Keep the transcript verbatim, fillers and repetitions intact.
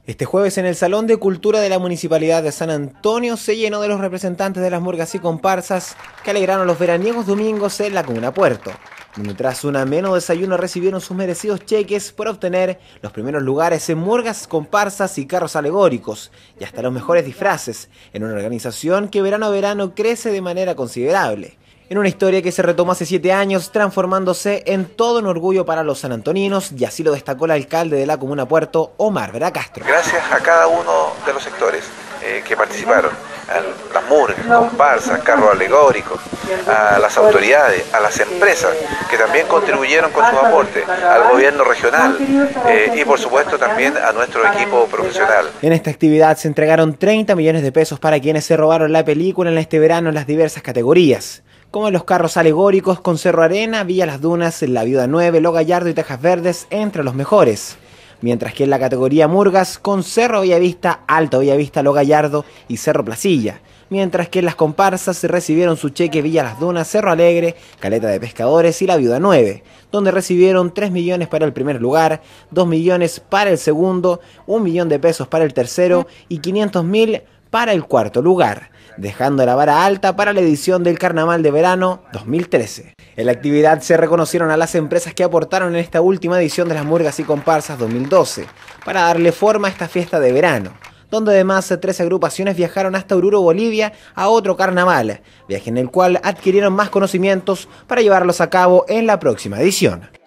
Este jueves en el Salón de Cultura de la Municipalidad de San Antonio se llenó de los representantes de las murgas y comparsas que alegraron los veraniegos domingos en la comuna Puerto, donde tras un ameno desayuno recibieron sus merecidos cheques por obtener los primeros lugares en murgas, comparsas y carros alegóricos, y hasta los mejores disfraces, en una organización que verano a verano crece de manera considerable. En una historia que se retomó hace siete años, transformándose en todo un orgullo para los sanantoninos, y así lo destacó el alcalde de la comuna Puerto, Omar Vera Castro. Gracias a cada uno de los sectores eh, que participaron, a las murgas, comparsas, carros alegóricos, a las autoridades, a las empresas que también contribuyeron con sus aportes, al gobierno regional eh, y por supuesto también a nuestro equipo profesional. En esta actividad se entregaron treinta millones de pesos para quienes se robaron la película en este verano en las diversas categorías, como en los carros alegóricos con Cerro Arena, Villa Las Dunas, La Viuda nueve, Lo Gallardo y Tejas Verdes, entre los mejores. Mientras que en la categoría Murgas, con Cerro Bellavista, Alto Bellavista, Lo Gallardo y Cerro Placilla. Mientras que en las comparsas se recibieron su cheque Villa Las Dunas, Cerro Alegre, Caleta de Pescadores y La Viuda nueve, donde recibieron tres millones para el primer lugar, dos millones para el segundo, un millón de pesos para el tercero y quinientos mil para el cuarto lugar, dejando la vara alta para la edición del Carnaval de Verano dos mil trece. En la actividad se reconocieron a las empresas que aportaron en esta última edición de las Murgas y Comparsas dos mil doce para darle forma a esta fiesta de verano, donde además tres agrupaciones viajaron hasta Oruro, Bolivia, a otro carnaval, viaje en el cual adquirieron más conocimientos para llevarlos a cabo en la próxima edición.